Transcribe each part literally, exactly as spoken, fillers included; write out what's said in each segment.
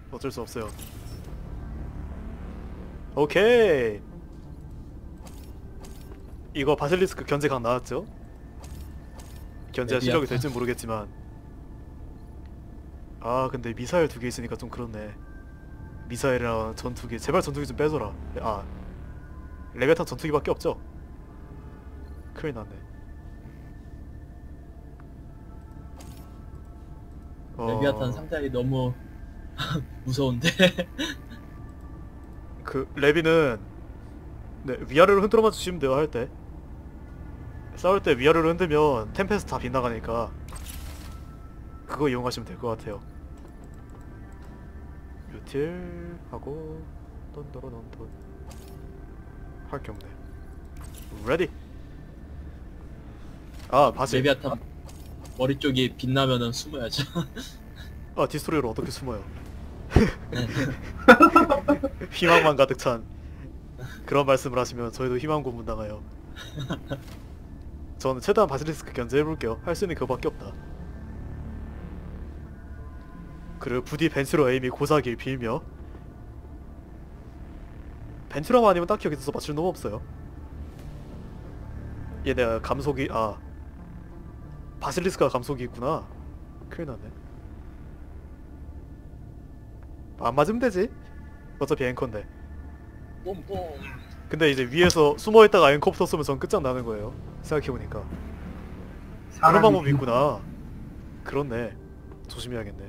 어쩔 수 없어요. 오케이. 이거 바실리스크 견제각 나왔죠? 견제가 실력이 될진 모르겠지만. 아 근데 미사일 두 개 있으니까 좀 그렇네. 미사일이랑 전투기. 제발 전투기 좀 빼줘라. 아 레베탄 전투기밖에 없죠? 큰일 났네. 레비아탄 어... 상당히 너무 무서운데. 그 레비는 네, 위아래로 흔들어만 주시면 돼요. 할 때 싸울 때 위아래로 흔들면 템페스트 다 빗나가니까 그거 이용하시면 될 것 같아요. 유틸 하고 던더러던던 할 게 없네. 레디. 아 바실. 레비아탄 머리 쪽이 빛나면은 숨어야죠. 아 디스트로이로 어떻게 숨어요? 희망만 가득 찬 그런 말씀을 하시면 저희도 희망 고문당해요. 저는 최대한 바실리스크 견제해볼게요. 할 수 있는 그거밖에 없다. 그리고 부디 벤츠로 에임이 고사길 빌며. 벤츠로만 아니면 딱히 여기서 맞출 놈 없어요. 얘 내가 감속이 아 바실리스크가 감속이 있구나. 큰일 났네. 안 맞으면 되지. 어차피 앵커인데. 뽕뽕. 근데 이제 위에서 숨어있다가 앵커부터 쏘면 전 끝장나는 거예요. 생각해보니까 그런 방법이 있구나. 그렇네. 조심해야겠네.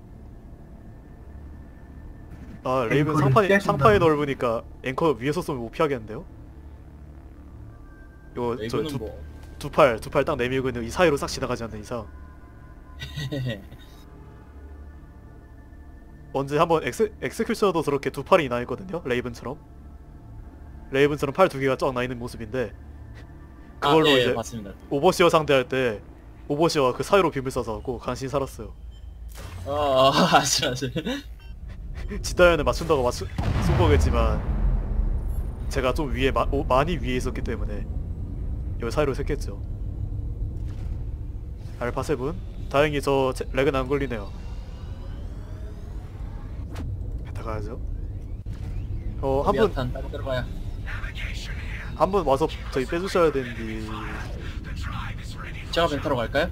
아 레이븐 상판이, 상판이 넓으니까 앵커 위에서 쏘면 못 피하겠는데요? 이거 저 두, 뭐... 두 팔, 두 팔 딱 내밀고 있는 이 사이로 싹 지나가지 않는 이상 언제 한번 엑스, 엑스큐셔도 저렇게 두 팔이 나있거든요? 레이븐처럼 레이븐처럼 팔 두 개가 쫙 나있는 모습인데 그걸로 아, 네, 이제 맞습니다. 오버시어 상대할 때 오버시어가 그 사이로 빔을 쏴서갖고 간신히 살았어요. 어... 아시 아시. 지다연을 맞춘다고 맞춘 쏜 거겠지만 제가 좀 위에 마, 오, 많이 위에 있었기 때문에 여기 사이로 샜겠죠. 알파 세븐 다행히 저 렉은 안 걸리네요. 베타 가야죠. 어 한분 한 분 와서 저희 빼주셔야 되는데 제가 벤타로 갈까요?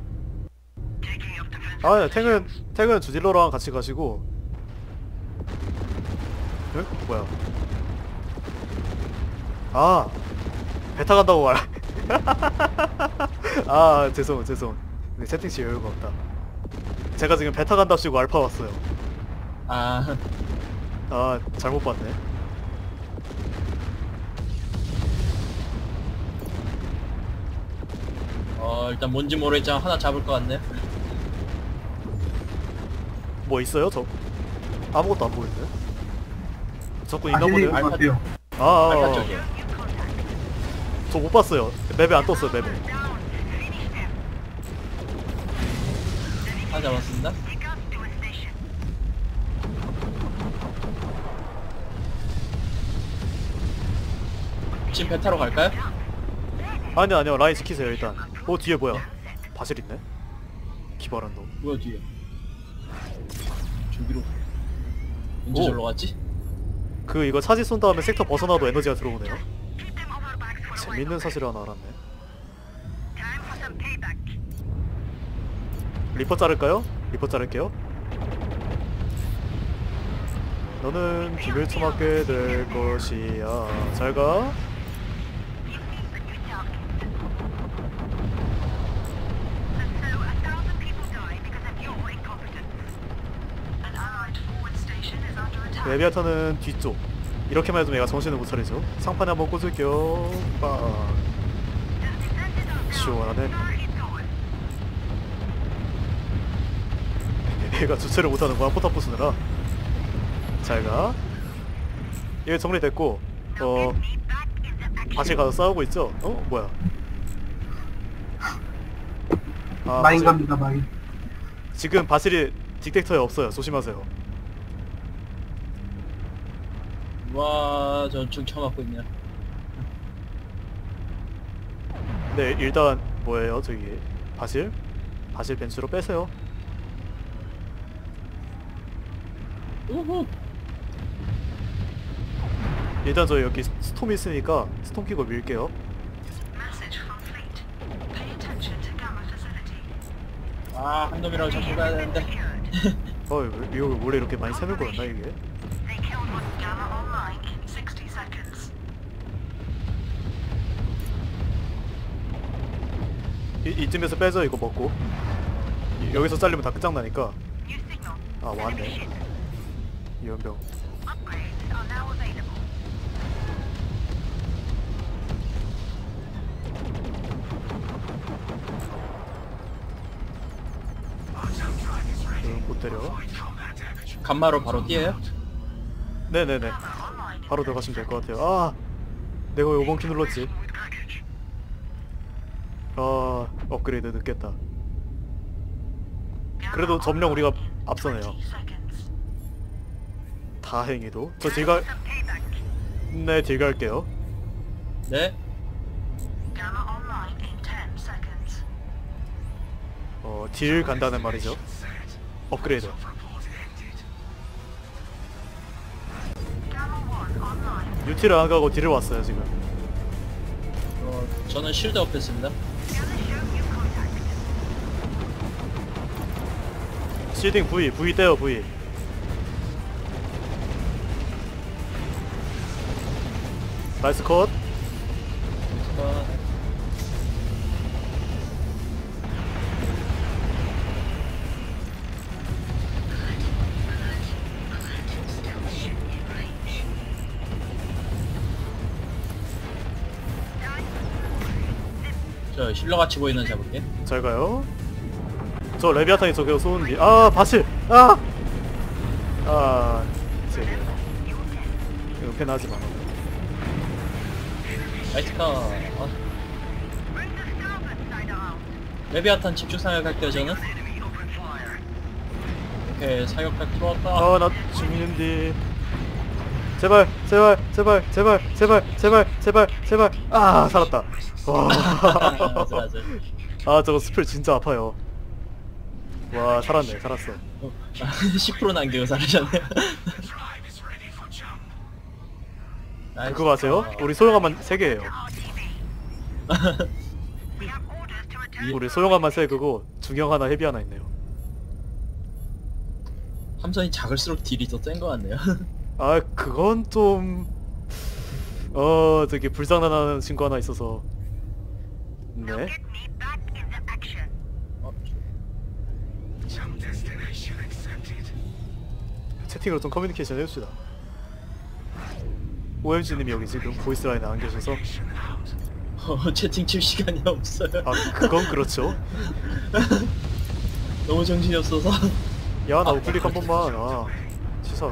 아 네, 탱은 탱은 주딜러랑 같이 가시고. 응? 뭐야? 아 베타 간다고 말. 아 죄송 죄송. 근데 채팅치 여유가 없다. 제가 지금 베타 간답시고 알파 왔어요. 아, 아 잘못 봤네. 어 일단 뭔지 모르겠지만 하나 잡을 것 같네요. 뭐 있어요 저? 아무것도 안 보이는데? 적군 있나 아, 보네요. 알파 같아요. 아, 아, 알파 아. 쪽이에요. 저 못 봤어요. 맵에 안 떴어요 맵에. 하나 잡았습니다. 지금 베타로 갈까요? 아니요 아니요 라인 지키세요 일단. 어 뒤에 뭐야? 바실 있네? 기발한 놈. 뭐야 뒤에? 저기로 언제 오. 절로 갔지? 그 이거 차지 쏜 다음에 섹터 벗어나도 에너지가 들어오네요. 재밌는 사실을 하나 알았네. 리퍼 자를까요? 리퍼 자를게요. 너는 비밀 처맞게 될 것이야. 잘가. 레비아탄은 뒤쪽. 이렇게만 해도 내가 정신을 못 차리죠. 상판에 한번 꽂을게요. 빵. 시원하네. 얘가 주체를 못하는구나. 포탑 부수느라. 잘가. 얘 정리됐고 어 다시 가서 싸우고 있죠? 어? 뭐야? 아, 마인 바실. 갑니다 마인. 지금 바실이 딕텍터에 없어요. 조심하세요. 와, 저 중 쳐맞고 있네요. 네, 일단 뭐예요, 저기 바실? 바실 벤츠로 빼세요. 우후. 일단 저 여기 스톰 있으니까 스톰 끼고 밀게요. Message from fleet. Pay attention to gamma facility. 아, 한 놈이라고 잡고 가야 되는데. 어 이거 원래 이렇게 많이 새는 거였나 이게? They killed one gamma online in sixty seconds. 이, 이쯤에서 빼죠 이거 먹고. 이- 여기서 잘리면 다 끝장나니까. New signal. 아 왔네. 이연병. Upgrades are now available. 응, 못 때려. 간마로 바로 뛰어요? 네네네. 바로 들어가시면 될 것 같아요. 아, 내가 왜 오 번 키 눌렀지? 아, 업그레이드 늦겠다. 그래도 점령 우리가 앞서네요. twenty seconds. 다행히도. 저 딜갈, Some payback. 네, 딜갈게요. 네. Gamma online in ten seconds. 어, 딜 간다는 말이죠. 업그레이드. Gamma one online. 유티를 안 가고 딜을 왔어요, 지금. 어, 저는 실드 업했습니다. Gamma show new contact. 실딩 V, V 떼요, V. 나이스 컷. 어, 저 힐러 같이 보이는 애 잡을게. 잘 가요. 저 레비아탄이 저기서 쏘는데. 아, 바실! 아! 아, 제 이거 펜하지 마. 나이스 카. 아, Bring the starboard side around. 레비아탄 집중 사격할게요 저는. Enemy open fire. 오케이 사격각 들어왔다. 아, 나 죽는디. 제발, 제발, 제발, 제발, 제발, 제발, 제발, 제발. 아, 살았다. 와. 아슬아슬. 아, 저거 스펠 진짜 아파요. 와, 살았네, 살았어. 어, 십 퍼센트 남기고 살으셨네. 나이스 그거 아세요? 카. 우리 소형함만 세 개예요. R T V. We have orders to return. 우리 소형함만 세 개고 중형 하나, 헤비 하나 있네요. 함선이 작을수록 딜이 더 센 거 같네요. 아, 그건 좀... 어, 저기 불장난하는 친구 하나 있어서. Now 네. get me back in the action. 어, 채팅으로 좀 커뮤니케이션 해줍시다. 오엠지님이 여기 지금 보이스라인에 안 계셔서. 어, 채팅 칠 시간이 없어요. 아, 그건 그렇죠. 너무 정신이 없어서. 야, 나 우클릭 한 번만. 아, 치사하게.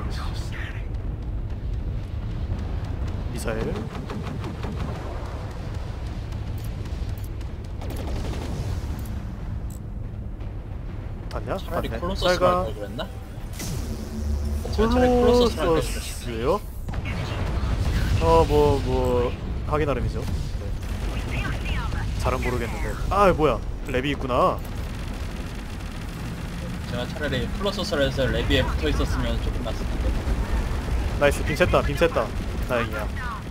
미사일. 닿냐? 차라리 닿네. 콜로서스로 쌀가. 할걸 그랬나? 차라리 콜로서스로 할걸 그랬어. 콜로서스요? 어, 뭐, 뭐 하기 나름이죠. 네. 잘은 모르겠는데. 아, 뭐야? 랩이 있구나. 제가 차라리 콜로서스로 해서 레비에 붙어 있었으면 조금 낫을 텐데. 나이스. 빙 쳤다. 빙 쳤다. 다행이야.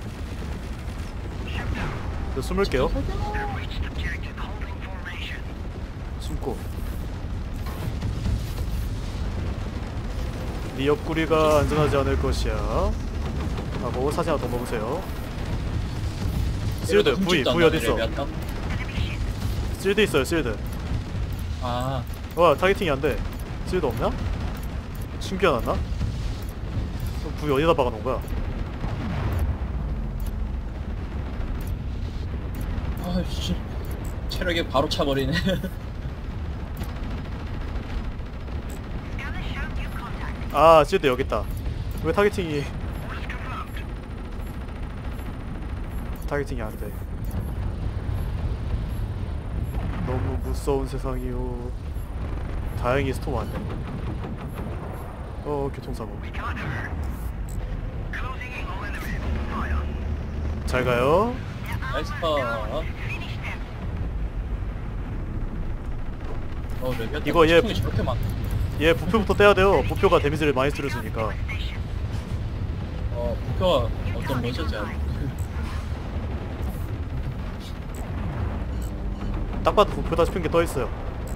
저 숨을게요. Reached objective holding formation. 숨고. 네 옆구리가 안전하지 않을 것이야. 하고 사진 하나 더 먹으세요. 실드 V V 어딨어? 실드 있어요. 실드. 아, 와, 타겟팅이 안 돼. 실드 없냐? 숨겨놨나? 그럼 V 어디다 박아놓은 거야? 아, 씨. 체력이 바로 차버리네. Scanner show new contact. 아, 실드 여기 있다. 왜 타겟팅이 타겟팅이 안 돼? 너무 무서운 세상이요. 다행히 스톰 안 돼. 어, 교통사고. Got her. Closing in on enemy. Fire. 잘 가요. 나이스 카. Finish them. 어, 레비아탄 이거 얘- 총이 저렇게 많. 얘 부표부터 떼야 돼요. 부표가 데미지를 많이 줄여주니까. 어 목표가 어떤 거죠, 제가? 딱 봐도 부표다 싶은 게 떠 있어요.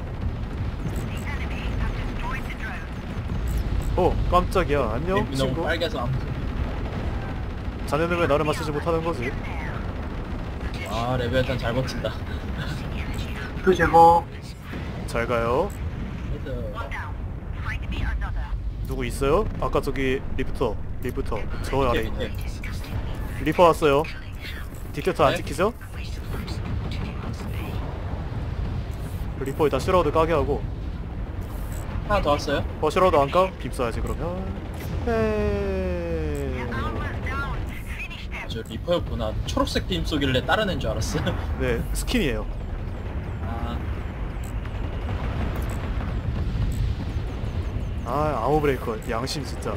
어, 깜짝이야. 안녕, 맵이 너무 친구. 빨개서 안 보여. 자네는 왜 나를 맞추지 못하는 거지? 아 레벨탄 잘 버틴다. 그 제거. 잘 가요. 그래서 누구 있어요? 아까 저기 리프터, 리프터. 저 아래 밑에, 있네. 밑에. 리퍼 왔어요. 디켓터 안 네? 찍히죠? 리퍼 일단 슈라우드 까게 하고. 하나 더 왔어요? 어, 슈라우드 안 까? 빔 써야지 그러면. 에이... 아, 저 리퍼였구나. 초록색 빔 쏘길래 다른 애인 줄 알았어. 네, 스킨이에요. 아 아, 아웃브레이커. 양심 진짜.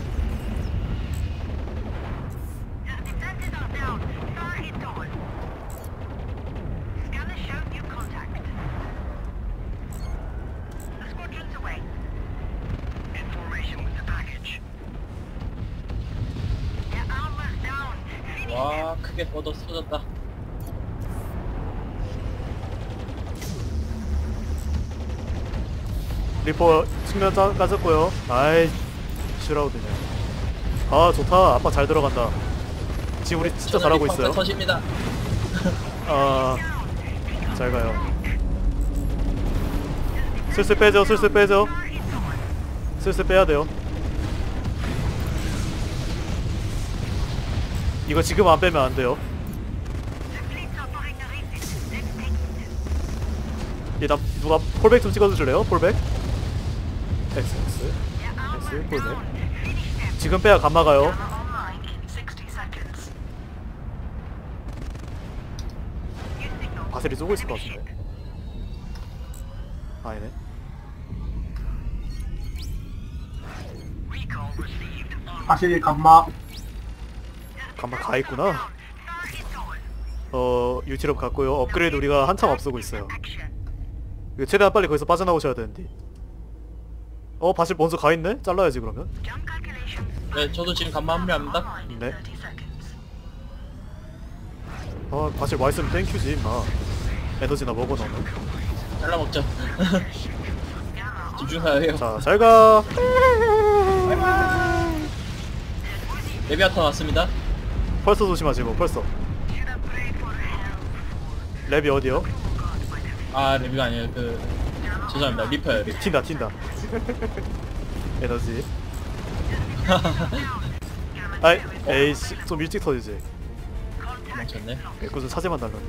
와 크게 뻗어 쏟았다. 리퍼 측면 짜, 까졌고요. 아이, 슈라우드냐. 아, 좋다. 아빠 잘 들어간다. 지금 우리 진짜 잘하고 있어요. 터집니다. 아, 잘 가요. 슬슬 빼죠, 슬슬 빼죠. 슬슬 빼야 돼요. 이거 지금 안 빼면 안 돼요. 일단 누가 폴백 좀 찍어주실래요? 폴백? X, X, X, 폴백. 지금 빼야 감마 가요. 바셀이 쏘고 있을 것 같은데. 아니네. 사실 감마. 감마 가 있구나. 어, 유티럽 갔고요. 업그레이드 우리가 한참 앞서고 있어요. 이거 최대한 빨리 거기서 빠져나오셔야 되는데. 어, 바실 먼저 가 있네? 잘라야지 그러면. 네 저도 지금 간만 합류합니다. 네. 아, 바실 와 있으면 땡큐지 임마. 에너지나 먹어 너는. 잘라 먹자. 집중하여 해요. 자, 잘 가. 레비아탄 왔습니다. 펄서 조심하시고 펄서. 랩이 어디요? 아 레비가 아니에요. 그 죄송합니다. 리퍼요. 리퍼. 튄다 튄다. 에너지. 아이, 에이씨, 좀 일찍 터지지. 멈췄네. 애꿎은 사제만 달랐네.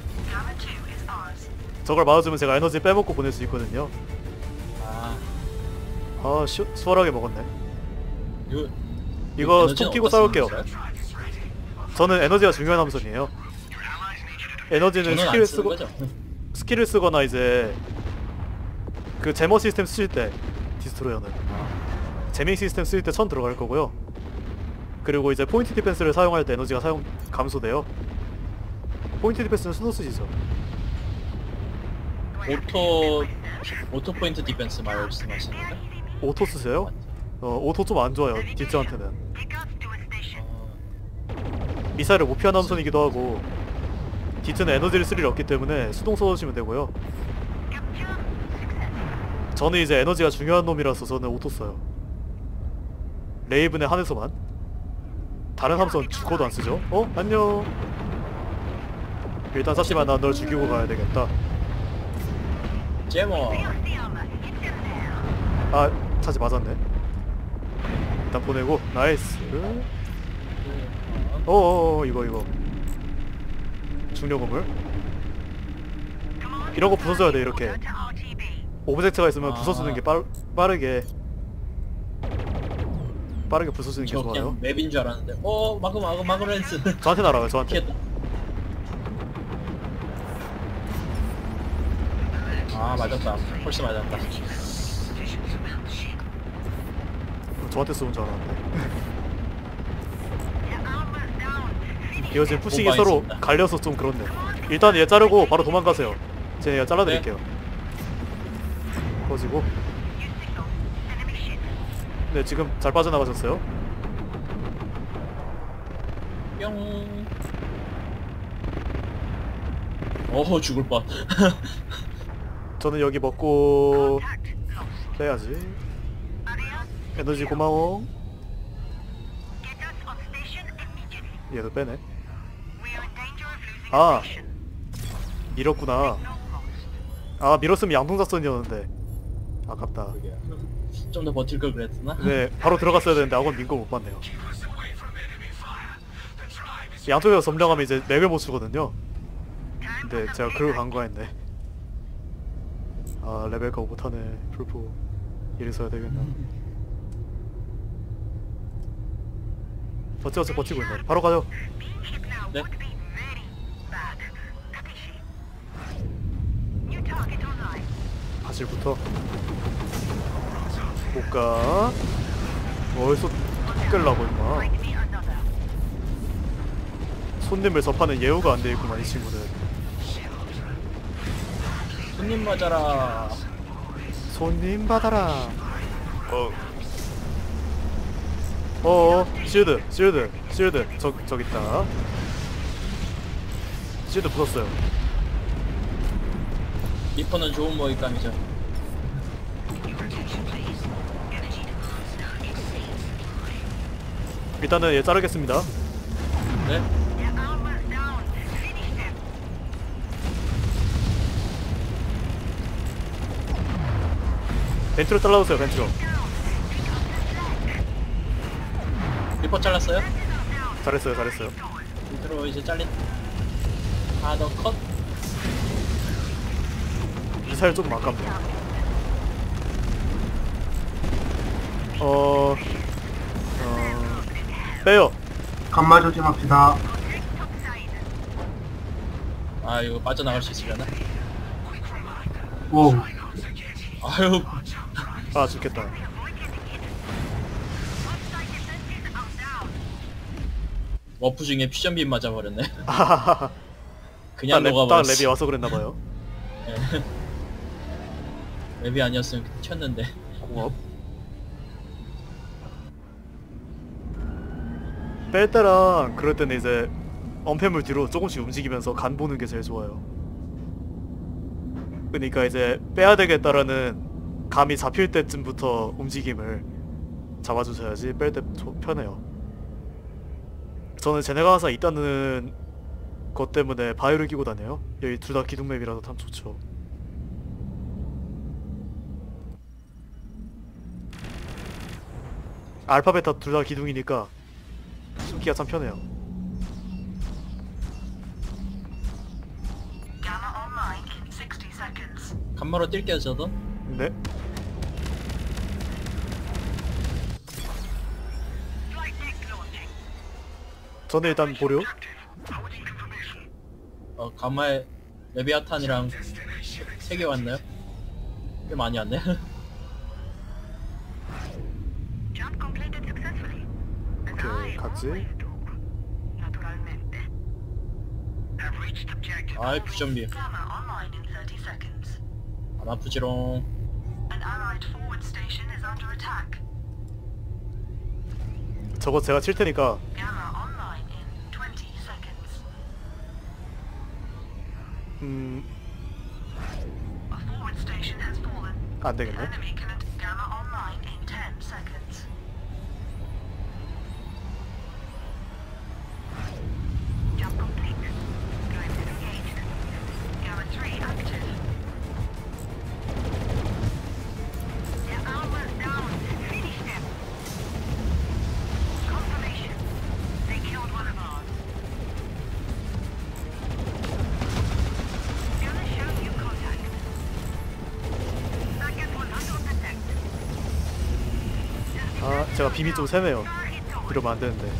저걸 맞아주면 제가 에너지 빼먹고 보낼 수 있거든요. 아 아, 시, 수월하게 먹었네. 이거 이거 에너지는 스톱 끼고 어디다 싸울게요. 쓰는 거죠? 저는 에너지가 중요한 함선이에요. 에너지는 저는 스킬을 안 쓰는 쓰고 거죠. 스킬을 쓰거나 이제 그 제머 시스템 쓰실 때 디스트로이어는 아, 제밍 시스템 쓸 때 천 들어갈 거고요. 그리고 이제 포인트 디펜스를 사용할 때 에너지가 사용 감소돼요. 포인트 디펜스는 스노 쓰시죠. 오토 오토 포인트 디펜스 말씀하시는 거죠? 오토 쓰세요? 어, 오토 좀 안 좋아요. 뒷저한테는. 어, 미사일을 못 피하는 함선이기도 하고 디트는 에너지를 쓸 일이 없기 때문에 수동 써주시면 되고요. 저는 이제 에너지가 중요한 놈이라서 저는 오토 써요. 레이븐의 한에서만. 다른 함선 죽어도 안 쓰죠? 어? 안녕. 일단 사시만 난 널 죽이고 가야 되겠다. 제모. 아, 차지 맞았네. 일단 보내고 나이스. 어어어, 이거 이거 중력 건물. 이런 거 부숴줘야 돼. 이렇게 오브젝트가 있으면 아. 부숴주는 게 빠, 빠르게 빠르게 부숴주는 게 저 좋아요. 그냥 맵인 줄 알았는데. 오 마그 마그 마그렌스. 저한테 날아와요. 저한테. 피했다. 아 맞았다. 펄스 맞았다. 저한테 쏘는 줄 알았는데. 이거 지금 푸싱이 많이 서로 쏜다. 갈려서 좀 그렇네. 일단 얘 자르고 바로 도망가세요. 제가 잘라드릴게요. 네. 꺼지고 네, 지금 잘 빠져나가셨어요. 뿅. 어허 죽을 뻔. 저는 여기 먹고 Contact lost. 빼야지. Adios. 에너지 고마워. Get us on station immediately. 얘도 빼네. We are in danger of losing Ah. station. 밀었구나. No lost. 아, 밀었으면 양동작전이었는데 아깝다. 좀 더 버틸 걸 그랬나? 네, 바로 들어갔어야 되는데 아건 민거 못 봤네요. 양쪽에서 점령하면 이제 맥을 못 쓰거든요. 근데 제가 그걸 간과했네. 아, 레벨가 못하네. 풀포 이래서야 되겠나. 어찌어찌 버티고 있네. 바로 가죠. Being hit now 네. would be very bad. Takeshi. New target online. 바실부터 못 가. 어디서 끌라고 임마. Find me another. 손님을 접하는 예우가 안 돼 있구만 이 친구는. 손님 맞아라. 손님 받아라. 어. 어, 실드, 실드, 실드. 저, 저기 있다. 실드 부쉈어요. 리퍼는 좋은 먹잇감이죠. 일단은 얘 자르겠습니다. 네? Their armor's down. Finish them. 벤트로 잘라주세요, 벤트로. 리퍼 잘랐어요? 잘했어요, 잘했어요. 밑으로 이제 잘린. 아, 너 컷? 미사일 좀 아깝네. 어... 어... 빼요. 감마 조심합시다. 아, 이거 빠져나갈 수 있으려나? 오, 아유, 아, 죽겠다. 워프 중에 퓨전빔 맞아버렸네. 아하하하. 그냥 딱 랩, 딱 녹아버렸어. 랩이 와서 그랬나봐요. 네. 랩이 아니었으면 튀었는데. 공업. 뺄 때랑 그럴 때는 이제 언패물 뒤로 조금씩 움직이면서 간 보는 게 제일 좋아요. 그러니까 이제 빼야 되겠다라는 감이 잡힐 때쯤부터 움직임을 잡아주셔야지 뺄 때 편해요. 저는 쟤네가 항상 있다는 것 때문에 바이오를 끼고 다녀요. 여기 둘 다 기둥맵이라서 참 좋죠. 알파 베타 둘 다 기둥이니까 숨기가 참 편해요. Gamma online in sixty seconds. 간마로 뛸게요, 저도. 네. Flight deck launching. 저는 일단 보려. Awaiting confirmation. 어, 간마에 레비아탄이랑 세 개 왔나요? 꽤 많이 왔네. Jump completed successfully. And 오케이, I 각지. always do. Naturalmente. Have reached objective. 아이, 퓨전빔. Gamma online in thirty seconds. 안 아프지롱. An allied forward station is under attack. 저거 제가 칠 테니까 Gamma online in twenty seconds. 음... A forward station has fallen. 안 되겠네. Enemy can Gamma online in ten seconds. Jump complete. Drive engaged. Gamma three active. Their armor's down. Finish them. Confirmation. They killed one of ours. Gonna show you contact. Back at one hundred percent. 아, 제가 빔이 좀 세네요. 이러면 안 되는데.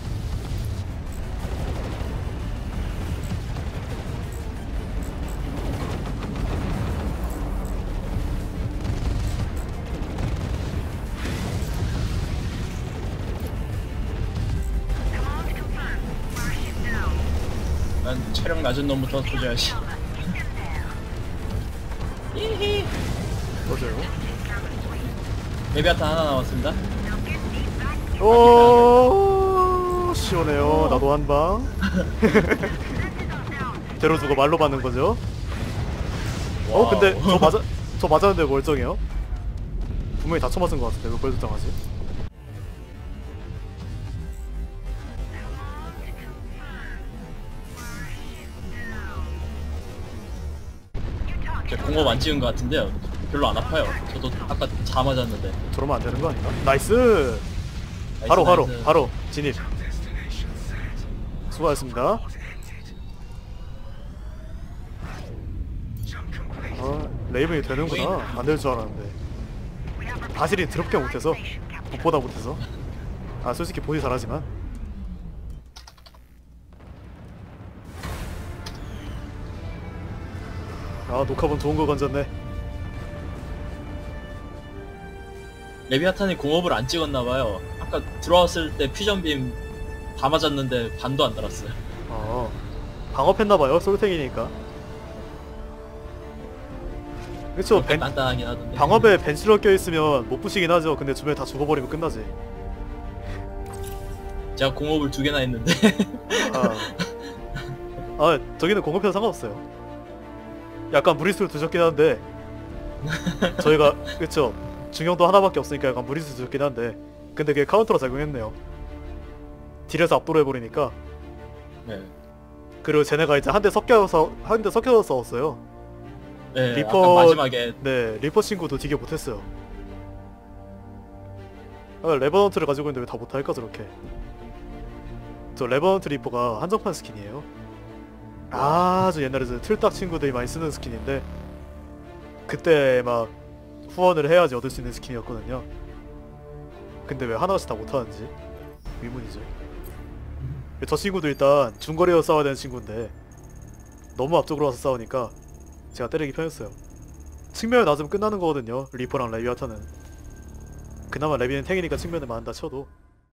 Command confirmed. Warship down. 난 체력 낮은 놈부터 조져야지. 맞아요. 레비아탄 하나 남았습니다. Now get 오 시원해요. 나도 한방. 제로 주고 말로 받는 거죠. 어 와우. 근데 저 맞아 저 맞았는데 멀쩡해요. 분명히 다쳐 맞은 것 같은데 왜 멀쩡하지? 제 공업 안 찍은 것 같은데요. 별로 안 아파요. 저도 아까 자 맞았는데. 저러면 안 되는 거 아닌가? 나이스. 바로 바로 나이스. 바로 진입. 수고하셨습니다. 아 레이븐이 되는구나. 안 될 줄 알았는데 바실이 드럽게 못해서 무보다 못해서. 아 솔직히 보기 잘하지만. 아 녹화본 좋은 거 건졌네. 레비아탄이 공업을 안 찍었나봐요. 아까 들어왔을 때 퓨전빔 다 맞았는데 반도 안 달았어요. 어 방업했나봐요. 솔탱이니까. 그쵸. 벤, 단단하긴 하던데. 방업에 벤실러 껴있으면 못 부시긴 하죠. 근데 주변에 다 죽어버리면 끝나지. 제가 공업을 두 개나 했는데. 아, 아 저기는 공업해도 상관없어요. 약간 무리수를 두셨긴 한데 저희가 그쵸 중형도 하나밖에 없으니까 약간 무리수 두셨긴 한데 근데 그게 카운터로 작용했네요. 딜에서 압도를 해버리니까. 네. 그리고 쟤네가 이제 한 대 섞여서 한 대 섞여서 싸웠어요. 네. 리퍼- 아까 마지막에 네 리퍼 친구도 되게 못했어요. 아, 레버넌트를 가지고 있는데 왜 다 못할까 저렇게. 저 레버넌트 리퍼가 한정판 스킨이에요. 아주 옛날에 저 틀딱 친구들이 많이 쓰는 스킨인데 그때 막 후원을 해야지 얻을 수 있는 스킨이었거든요. 근데 왜 하나같이 다 못하는지 의문이죠. 저 친구도 일단 중거리에서 싸워야 되는 친구인데 너무 앞쪽으로 와서 싸우니까 제가 때리기 편했어요. 측면을 낮으면 끝나는 거거든요. 리퍼랑 레비아타는. 그나마 레비는 탱이니까 측면을 맞는다 쳐도